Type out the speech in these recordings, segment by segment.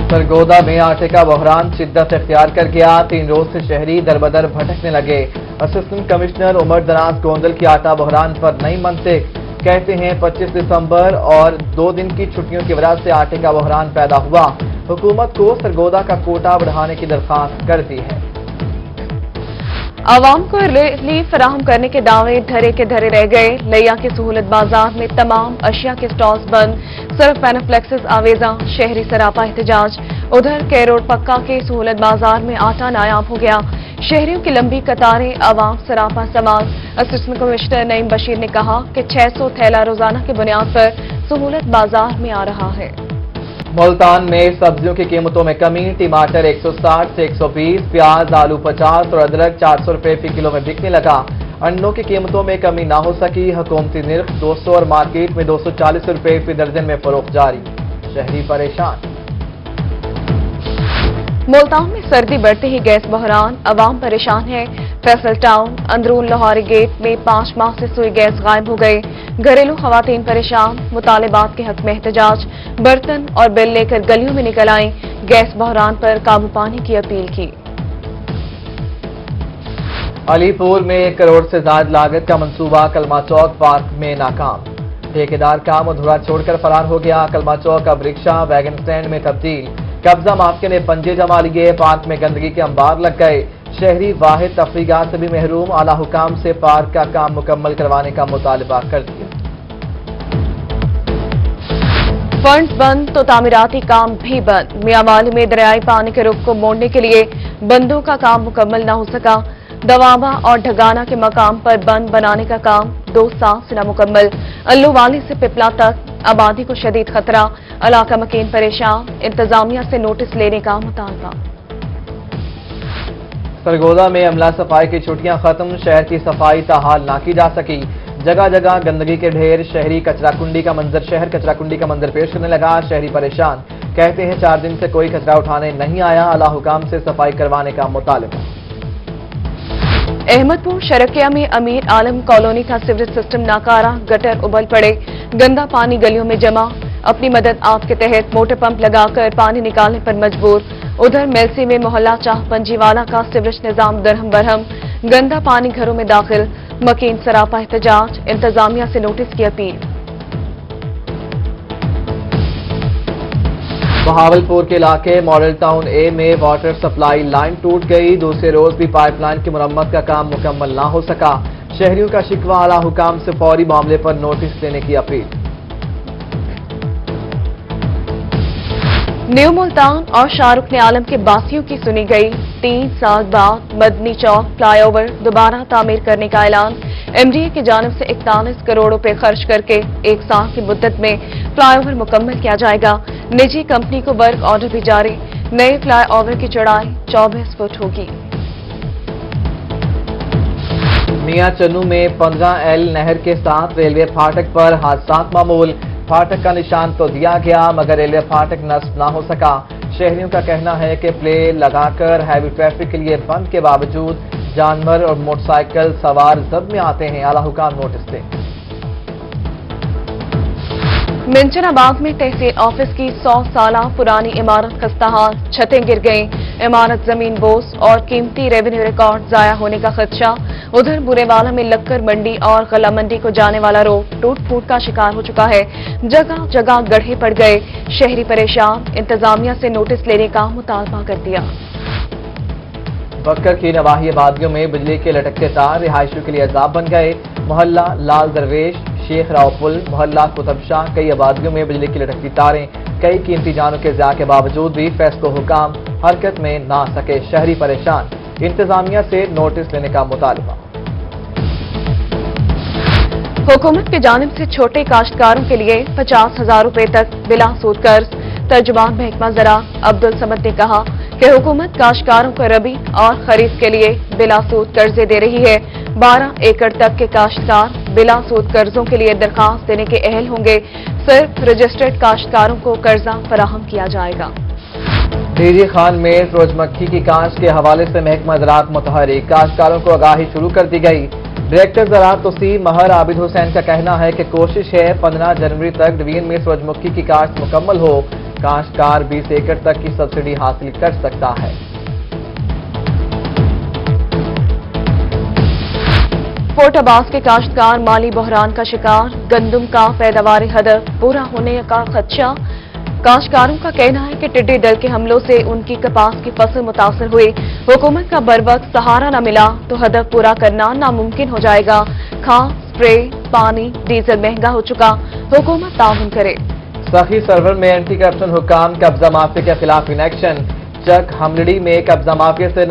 सरगोदा में आटे का बहरान शिद्दत इख्तियार कर गया। 3 रोज से शहरी दरबदर भटकने लगे। असिस्टेंट कमिश्नर उमर दराज गोंदल की आटा बहरान पर नई मंतिक। कहते हैं 25 दिसंबर और 2 दिन की छुट्टियों की वजह से आटे का बहरान पैदा हुआ। हुकूमत को सरगोदा का कोटा बढ़ाने की दरख्वास्त कर दी है। आवाम को रिलीफ फराहम करने के दावे धरे के धरे रह गए। लिया के सहूलत बाजार में तमाम अशिया के स्टॉल्स बंद। सिर्फ पेनाफ्लेक्सेस आवेजा, शहरी सरापा एहतजाज। उधर कैरोड पक्का के सहूलत बाजार में आटा नायाब हो गया। शहरियों की लंबी कतारें, आवाम सरापा समाज। असिस्टेंट कमिश्नर नईम बशीर ने कहा कि 600 थैला रोजाना की बुनियाद पर सहूलत बाजार में आ रहा है। मुल्तान में सब्जियों की कीमतों में कमी। टमाटर 160 से 120, प्याज आलू 50 और अदरक 400 रुपए फी किलो में बिकने लगा। अंडों की कीमतों में कमी ना हो सकी। हुकूमती निर्ख 200 और मार्केट में 240 रुपए फी दर्जन में फरोख्त जारी। शहरी परेशान। मुल्तान में सर्दी बढ़ते ही गैस बहरान, अवाम परेशान है। फैसल टाउन अंदरून लाहौरी गेट में 5 माह से सुई गैस गायब हो गई। घरेलू खवातीन परेशान, मुतालिबात के हक में एहतजाज। बर्तन और बिल लेकर गलियों में निकल आईं। गैस बहरान पर काबू पाने की अपील की। अलीपुर में 1 करोड़ से ज्यादा लागत का मंसूबा कलमा चौक पार्क में नाकाम। ठेकेदार काम अधूरा छोड़कर फरार हो गया। कलमा चौक अब रिक्शा वैगन स्टैंड में तब्दील। कब्जा माफिया ने पंजे जमा लिए। पार्क में गंदगी के अंबार लग गए। शहरी वाहिद तफरीगात से भी महरूम। आला हुकाम से पार्क का काम मुकम्मल करवाने का मुतालबा कर दिया। फंड्स बंद तो तामीराती काम भी बंद। मियांवाली में दरियाई पानी के रुख को मोड़ने के लिए बंदों का काम मुकम्मल न हो सका। दवाबा और ढगाना के मकाम पर बंद बनाने का काम 2 साल से नामुकम्मल। अल्लूवाली से पिपला तक आबादी को शदीद खतरा। इलाका मकीन परेशान। इंतजामिया से नोटिस लेने का मुतालबा। सरगोदा में अमला सफाई की छुट्टियां खत्म। शहर की सफाई ताहाल ना की जा सकी। जगह जगह गंदगी के ढेर। शहरी कचरा कुंडी का मंजर शहर कचरा कुंडी का मंजर पेश करने लगा। शहरी परेशान। कहते हैं 4 दिन से कोई कचरा उठाने नहीं आया। आला हुकाम से सफाई करवाने का मुतालबा। अहमदपुर शरकिया में अमीर आलम कॉलोनी का सीवरेज सिस्टम नाकारा। गटर उबल पड़े। गंदा पानी गलियों में जमा। अपनी मदद आप के तहत मोटर पंप लगाकर पानी निकालने पर मजबूर। उधर मेलसी में मोहल्ला चाह पंजीवाला का सीवरेज निजाम दरहम बरहम। गंदा पानी घरों में दाखिल। मकीन सरापा एहतजाज। इंतजामिया से नोटिस की अपील। बहावलपुर के इलाके मॉडल टाउन ए में वाटर सप्लाई लाइन टूट गई। दूसरे रोज भी पाइपलाइन की मुरम्मत का काम मुकम्मल ना हो सका। शहरियों का शिकवा। आला हुकाम से फौरी मामले पर नोटिस देने की अपील। न्यू मुल्तान और शाहरुख ने आलम के बासियों की सुनी गई। 3 साल बाद मदनी चौक फ्लाईओवर दोबारा तामीर करने का ऐलान। एमडीए की जानिब से 41 करोड़ रुपए खर्च करके 1 साल की मुद्दत में फ्लाईओवर मुकम्मल किया जाएगा। निजी कंपनी को वर्क ऑर्डर भी जारी। नए फ्लाईओवर की चौड़ाई 24 फुट होगी। मियां चन्नू में 15L नहर के साथ रेलवे फाटक पर हादसात मामूल। फाटक का निशान तो दिया गया मगर रेलवे फाटक नस्ब ना हो सका। शहरियों का कहना है कि प्ले लगाकर हैवी ट्रैफिक के लिए बंद के बावजूद जानवर और मोटरसाइकिल सवार जद में आते हैं। आला हुकाम नोटिस दें। मिंचनाबाग में तहसील ऑफिस की 100 साला पुरानी इमारत खस्ताहाल। छतें गिर गईं। इमारत जमीन बोस और कीमती रेवेन्यू रिकॉर्ड जाया होने का खदशा। उधर बुरेवाला में लक्कर मंडी और गला मंडी को जाने वाला रोड टूट फूट का शिकार हो चुका है। जगह जगह गड्ढे पड़ गए। शहरी परेशान। इंतजामिया से नोटिस लेने का मुतालबा कर दिया। बक्कर की नवाही आबादियों में बिजली के लटकते तार रिहायशियों के लिए अजाब बन गए। मोहल्ला लाल दरवेश, शेख रावपुल, मोहल्ला कुतुबशाह कई आबादियों में बिजली की लटकती तारें। कई कीमती जानों के ज़िया के बावजूद भी फैसलो हुकाम हरकत में ना सके। शहरी परेशान। इंतजामिया से नोटिस लेने का मुतालबा। हुकूमत की जानिब से छोटे काश्तकारों के लिए 50,000 रुपए तक बिला सूद कर्ज। तर्जुमान महकमा ज़राअत अब्दुल समद ने कहा कि हुकूमत काश्तकारों को रबी और खरीफ के लिए बिला सूद कर्जे दे रही है। 12 एकड़ तक के काश्तकार बिला सूद कर्जों के लिए दरखास्त देने के अहल होंगे। सिर्फ रजिस्टर्ड काश्तकारों को कर्जा फराहम किया जाएगा। डीजी खान में सूरजमुखी की काश्त के हवाले से महकमा ज़राअत मुतहरिक। काश्तकारों को आगाही शुरू कर दी गई। डायरेक्टर ज़राअत तोसीब महर आबिद हुसैन का कहना है कि कोशिश है 15 जनवरी तक डिवीजन में सूरजमुखी की काश्त मुकम्मल हो। کاشتکار 20 ایکڑ تک کی سبسڈی حاصل کر سکتا ہے۔ فورٹ عباس کے کاشتکار مالی بحران کا شکار، گندم کا پیداوار ہدف پورا ہونے کا خدشہ۔ کاشتکاروں کا کہنا ہے کہ ٹڈی دل کے حملوں سے ان کی کپاس کی فصل متاثر ہوئی، حکومت کا بروقت سہارا نہ ملا تو ہدف پورا کرنا ناممکن ہو جائے گا۔ کھاد، اسپرے، پانی، ڈیزل مہنگا ہو چکا، حکومت تعاون کرے۔ سخی سرور میں اینٹی کرپشن حکام، قبضہ مافیا کے خلاف ان ایکشن۔ چک ہملڑی میں قبضہ مافیا سے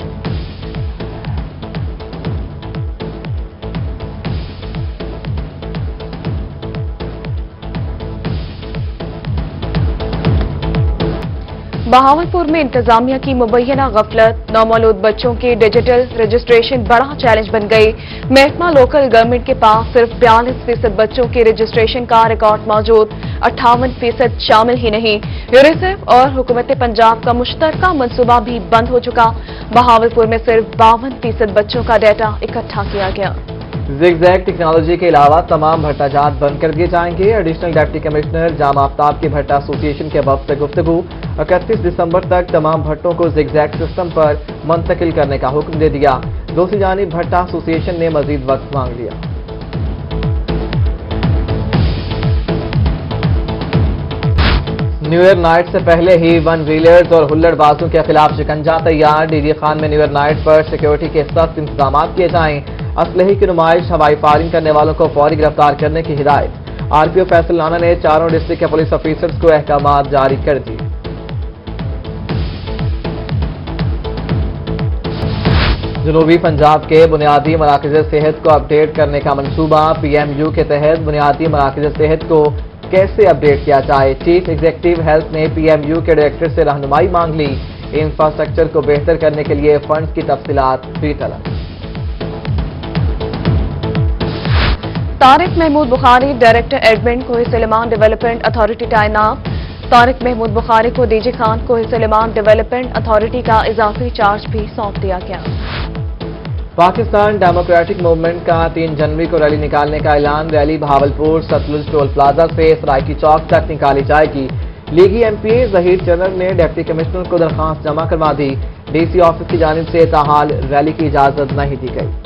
بہاولپور میں انتظامیہ کی مبینہ غفلت، نومولود بچوں کے ڈیجیٹل رجسٹریشن بڑا چیلنج بن گئی۔ محکمہ لوکل گورنمنٹ کے پاس صرف 42% بچوں کے رجسٹریشن کا ریکارڈ موجود، 58% شامل ہی نہیں۔ یونیسیف اور حکومت پنجاب کا مشترکہ منصوبہ بھی بند ہو چکا۔ بہاولپور میں صرف 52% بچوں کا ڈیٹا اکٹھا کیا گیا۔ زگ زیگ ٹیکنالوجی کے علاوہ تمام بھٹا جات بند کر دیے جائیں گے۔ Additional deputy commissioner Jam Aftab کی بھٹا ایسوسی کے وفد سے گفتگو۔ 31 دسمبر تک تمام بھٹوں کو زگ زیگ سسٹم پر منتقل کرنے کا حکم دے دیا۔ دوسری جانب بھٹا ایسوسی نے مزید وقت مانگ لیا۔ نیو ایئر نائٹ سے پہلے ہی ون ویلرز اور ہلڑ بازوں کے خلاف شکنجہ تیار۔ ڈی جی خان میں نیو ایئر نائٹ پر سیکیورٹی کے سخت انتظامات کیے جائیں۔ اسلحے کی نمائش، ہوائی فائرنگ کرنے والوں کو فوری گرفتار کرنے کی ہدایت۔ R P O Faisal Rana نے چاروں ڈسٹرکٹ کے پولیس آفیسرز کو احکامات جاری کر دیے۔ جنوبی پنجاب کے بنیادی مراکز صحت کو اپڈیٹ کرنے کا منصوبہ۔ پی ایم یو کے تحت بنیادی مراکز صحت کو کیسے اپڈیٹ کیا جائے؟ چیف ایگزیکٹو ہیلتھ نے پی ایم یو کے ڈائریکٹر سے رہنمائی مانگ لی۔ انفراسٹرکچر کو بہتر کرنے کے لیے فنڈز کی تفصیلات بھی طلب۔ Tariq Mahmood Bukhari director admin Koh Suleman development authority تعینات۔ طارق محمود بخاری کو ڈی جی خان کوہ سلیمان ڈیولپمنٹ اتھارٹی کا اضافی چارج بھی سونپ دیا گیا۔ پاکستان ڈیموکریٹک موومنٹ کا 3 جنوری کو ریلی نکالنے کا اعلان۔ Rally Bahawalpur Sutlej toll plaza سے سرائکی چوک تک نکالی جائے گی۔ لیگی ایم پی ظہیر چنر نے ڈپٹی کمشنر کو درخواست جمع کروا دی۔ ڈی سی آفس کی جانب سے تاحال ریلی کی اجازت نہیں دی گئی۔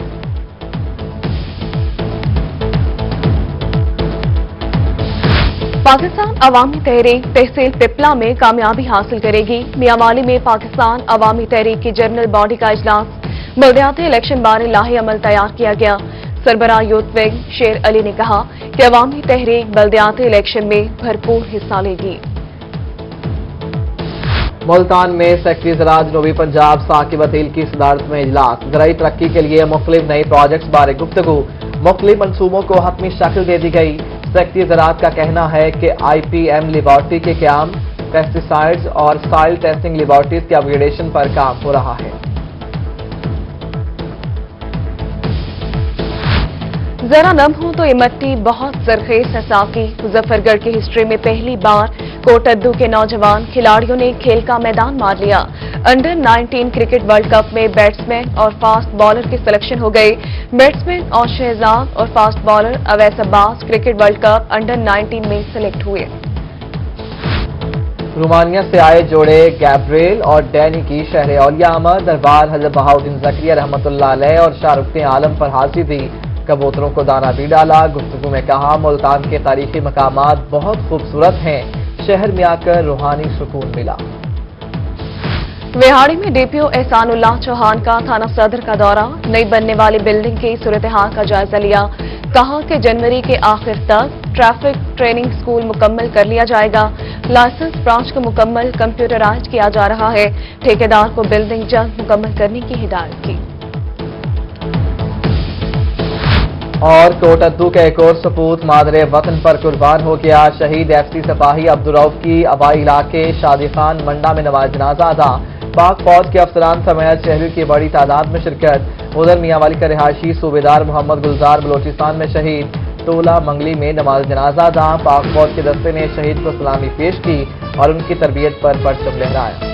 پاکستان عوامی تحریک تحصیل پپلا میں کامیابی حاصل کرے گی۔ میاں والی میں پاکستان عوامی تحریک کی جنرل باڈی کا اجلاس۔ بلدیاتی الیکشن بارے لاہی عمل تیار کیا گیا۔ سربراہ یوتھ ونگ شیر علی نے کہا کہ عوامی تحریک بلدیاتی الیکشن میں بھرپور حصہ لے گی۔ ملتان میں سیکرٹری زراعت جنوبی پنجاب ثاقب عطیل کی صدارت میں اجلاس۔ زرعی ترقی کے لیے مختلف نئے پروجیکٹس بارے گفتگو۔ مختلف منصوبوں کو حتمی شکل دے دی گئی۔ سیکرٹری زراعت کا کہنا ہے کہ آئی پی ایم لیبارٹری کے قیام، پیسٹی سائیڈز اور سائل ٹیسٹنگ لیبارٹریز کے اپ گریڈیشن پر کام ہو رہا ہے۔ ذرا نم ہو تو یہ مٹی بہت زرخیز ہے صافی۔ مظفر گڑھ کی ہسٹری میں پہلی بار کوٹدو کے نوجوان کھلاڑیوں نے کھیل کا میدان مار لیا۔ انڈر 19 کرکٹ ورلڈ کپ میں بیٹسمین اور فاسٹ بالر کی سلیکشن ہو گئی۔ بیٹسمین اور شہزاد اور fast bowler Owais Abbas cricket world cup under 19 میں سلیکٹ ہوئے۔ رومانیہ سے آئے جوڑے گیبریل اور ڈینی کی شہر اولیاء آمد۔ دربار حضرت بہاؤدین زکریا رحمۃ اللہ علیہ اور شاہ رخ عالم پر حاضری دی۔ کبوتروں کو دانہ بھی ڈالا۔ گفتگو میں کہا ملتان کے تاریخی مقامات بہت خوبصورت ہیں، شہر میں آ کر روحانی سکون ملا۔ وہاڑی میں ڈی پی او احسان اللہ چوہان کا تھانہ صدر کا دورہ، نئی بننے والی بلڈنگ کی صورتحال کا جائزہ لیا۔ کہا کہ جنوری کے آخر تک ٹریفک ٹریننگ سکول مکمل کر لیا جائے گا۔ لائسنس برانچ کو مکمل کمپیوٹرائز کیا جا رہا ہے۔ ٹھیکیدار کو بلڈنگ جلد مکمل کرنے کی ہدایت کی۔ اور کوٹدو کا ایک اور سپوت مادر وطن پر قربان ہو گیا۔ شہید ایف سی سپاہی عبدالرؤف کی آبائی علاقے شادی خان منڈا میں نماز جنازہ ادا۔ پاک فوج کے افسران سمیت شہریوں کی بڑی تعداد میں شرکت۔ ادھر میاں والی کا رہائشی صوبیدار محمد گلزار بلوچستان میں شہید۔ ٹولہ منگلی میں نماز جنازہ ادا۔ پاک فوج کے دستے نے شہید کو سلامی پیش کی اور ان کی تربیت پر پرچم لہرایا۔